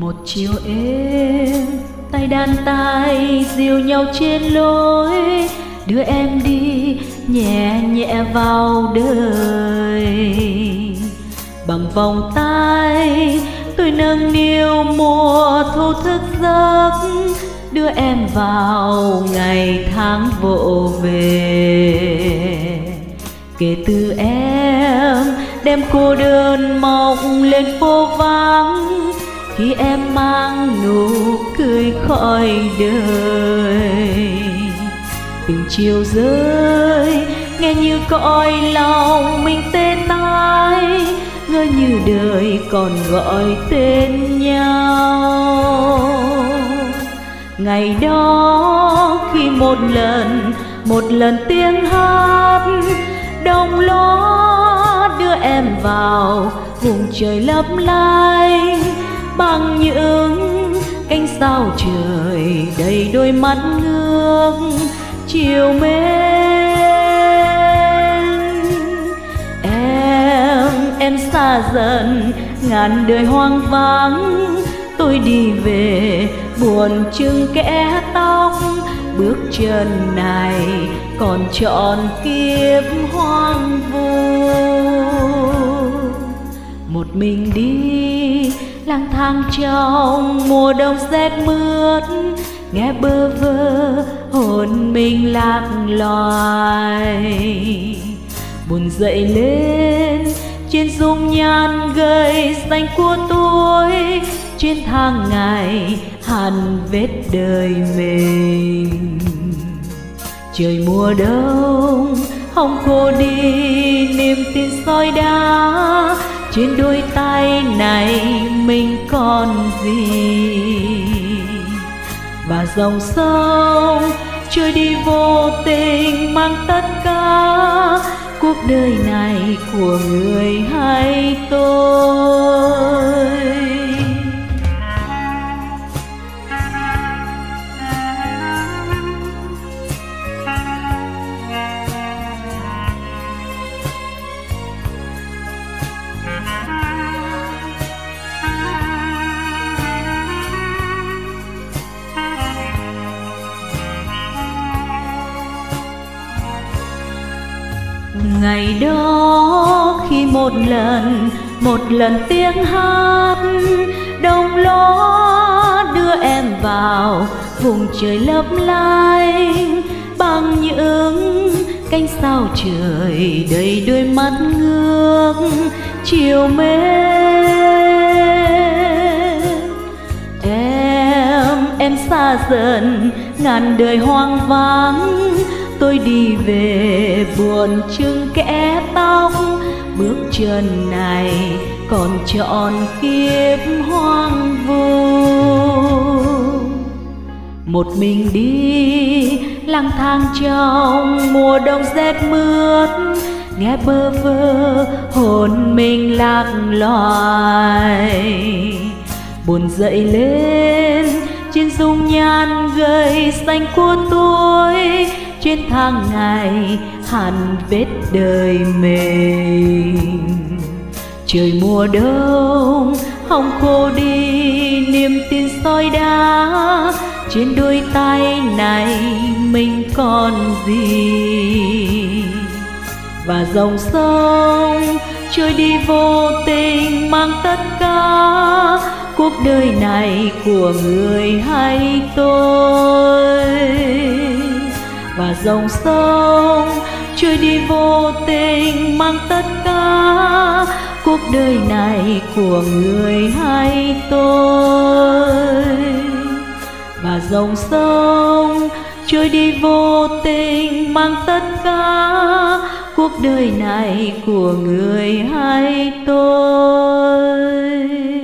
Một chiều êm, tay đàn tay dìu nhau trên lối, đưa em đi nhẹ nhẹ vào đời. Bằng vòng tay tôi nâng niu mùa thu thức giấc, đưa em vào ngày tháng vỗ về. Kể từ em đem cô đơn mộng lên phố vắng, khi em mang nụ cười khỏi đời. Từng chiều rơi nghe như cõi lòng mình tê tái, ngỡ như đời còn gọi tên nhau. Ngày đó khi một lần tiếng hát đồng ló đưa em vào vùng trời lấp lánh, bằng những cánh sao trời đầy đôi mắt ngước chiều mến. Em xa dần ngàn đời hoang vắng, tôi đi về buồn chừng kẽ tóc, bước chân này còn trọn kiếp hoang vu. Một mình đi lang thang trong mùa đông rét mướt, nghe bơ vơ hồn mình lạc loài. Buồn dậy lên trên dung nhan gầy xanh của tôi, trên thang ngày hằn vết đời mình. Trời mùa đông hồng khô đi niềm tin soi đá, trên đôi tay này mình còn gì. Và dòng sông trôi đi vô tình mang tất cả cuộc đời này của người hay tôi. Ngày đó khi một lần tiếng hát đồng ló đưa em vào vùng trời lấp lánh, bằng những cánh sao trời đầy đôi mắt ngước chiều mến. Em xa dần ngàn đời hoang vắng, tôi đi về buồn chừng kẽ tóc, bước chân này còn trọn kiếp hoang vu. Một mình đi lang thang trong mùa đông rét mướt, nghe bơ vơ hồn mình lạc loài. Buồn dậy lên trên dung nhan gầy xanh của tôi, trên thang ngày hằn vết đời mình. Trời mùa đông hồng khô đi niềm tin soi đá, trên đôi tay này mình còn gì. Và dòng sông trôi đi vô tình mang tất cả cuộc đời này của người hay tôi. Và dòng sông trôi đi vô tình mang tất cả cuộc đời này của người hay tôi. Và dòng sông trôi đi vô tình mang tất cả cuộc đời này của người hay tôi.